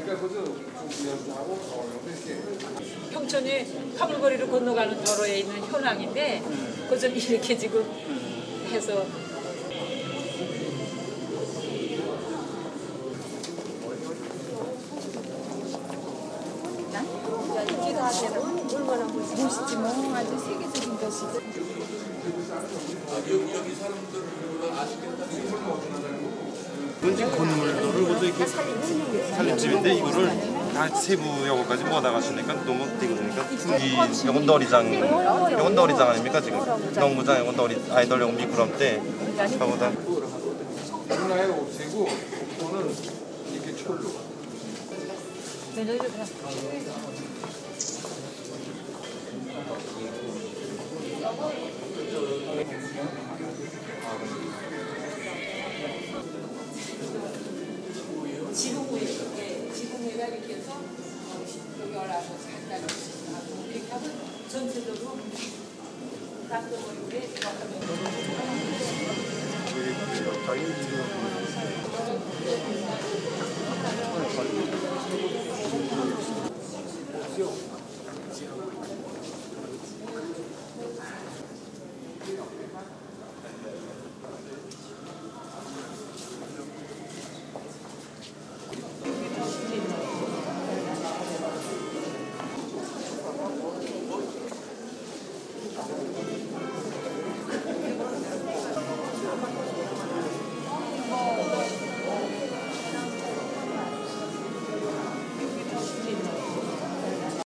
평촌이 카물거리를 건너가는 도로에 있는 현황인데 그 좀 이렇게 지금 해서 얼마나 멋있지 뭐 아주 세계적인 것이. 여기 사람들보다 아쉽겠다. 이건 지금 건물도를 모두 이렇게 살림집인데 이거를 다 세부여고까지 모아 나가시니까 너무 뛰거든요. 이건 놀이장 아닙니까 지금? 농구장, 이건 아이돌용 미끄럼 때 가보다. 하나에 없애고 그거는 이렇게 철로. 지붕에다 이렇게 해서 여기 올라와서 잠깐 이렇게 하면 전체적으로 닦아버리고 이렇게 하면